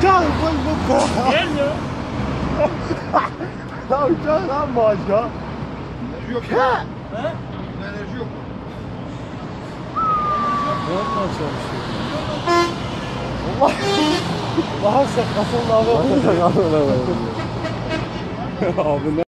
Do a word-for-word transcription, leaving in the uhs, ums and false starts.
Gel koy bu. Gel ya. Ya gel lan maaşa. Enerji yok. Ha? He? Enerji yok. Ne yapmaya çalışıyor? Allah. Allah'a sen kafanın ağabey. Abi ne?